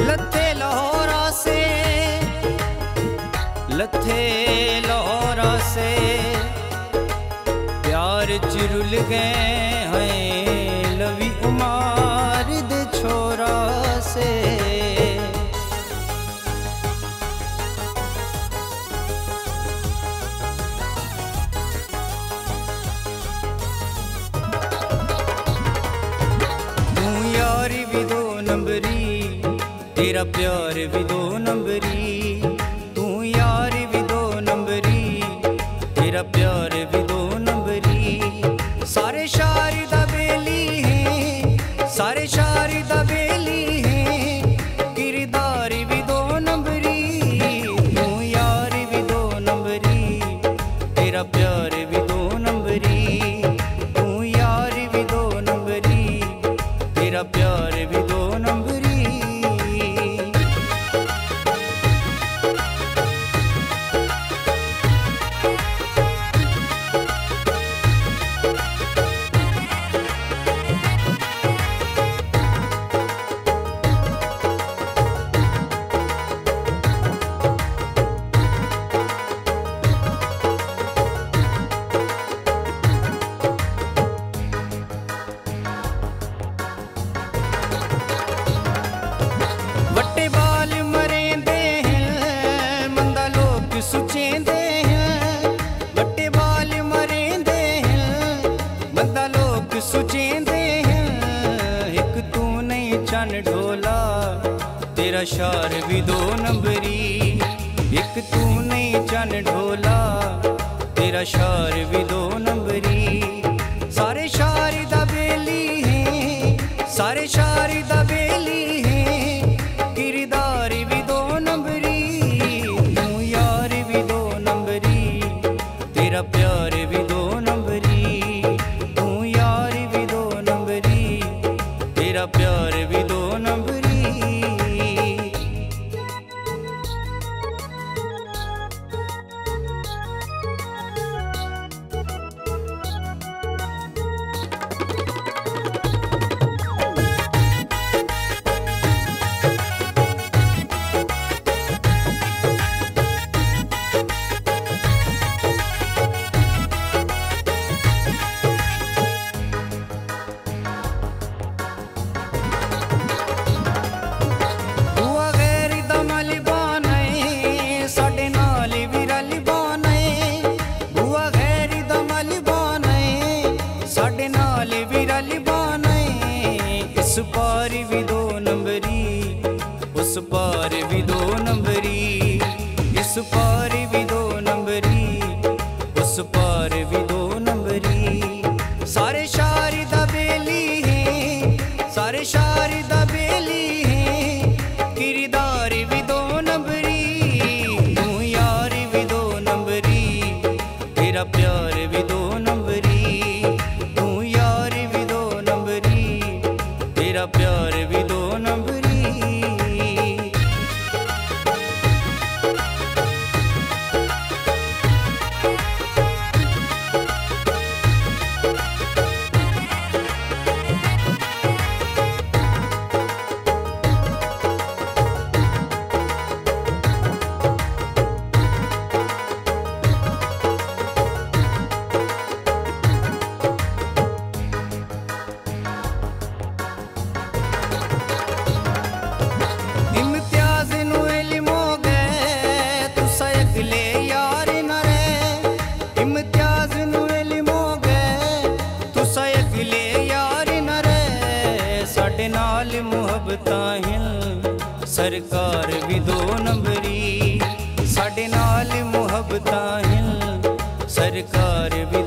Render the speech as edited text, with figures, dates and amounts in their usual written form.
लथे लाहौरा से, लथे लाहौरा से प्यार चिरुल गए हैं लवी उमार दे छोरा से। तू यारी भी दो नंबरी, तेरा प्यार भी दो नंबरी। तू यारी भी दो नंबरी, तेरा प्यार भी दो नंबरी। सारे शारी दा बेली है, सारे शारी दा बेली है, किरदारी भी दो नंबरी। तू यारी भी दो नंबरी, तेरा प्यार भी दो नंबरी। तू यारी भी दो नंबरी, तेरा प्यार भी दो नंबरी। वट्टे बाल मरेंदे हैं, मंदा लोग सुचेंदे हैं। वट्टे बाल मरेंदे हैं, मंदा लोग सुचेंदे हैं। एक तू नहीं चन ढोला, तेरा शार भी दो नंबरी। एक तू नहीं चन ढोला, तेरा शार भी दो नंबरी। सारे शारी दा बेली है, सारे शारी दा बेली है, किरदारी भी दो नंबरी। तू यार भी दो नंबरी, तेरा प्यार भी दो नंबरी। तू यार भी दो नंबरी, तेरा प्यार भी दो नंबरी। इस पार भी दो नंबरी, उस पार भी दो नंबरी। इस पार भी दो नंबरी, उस पार भी दो नंबरी। सारे शारी दा बेली है, सारे शारी दा बेली है, किरदारी भी दो नंबरी। तू यारी भी दो नंबरी, तेरा प्यार भी दो नंबरी। तू यारी भी दो नंबरी, तेरा प्यार भी दो नंबरी। सरकार भी दो नंबरी, साडे नाल मुहब्बतां हिल, सरकार भी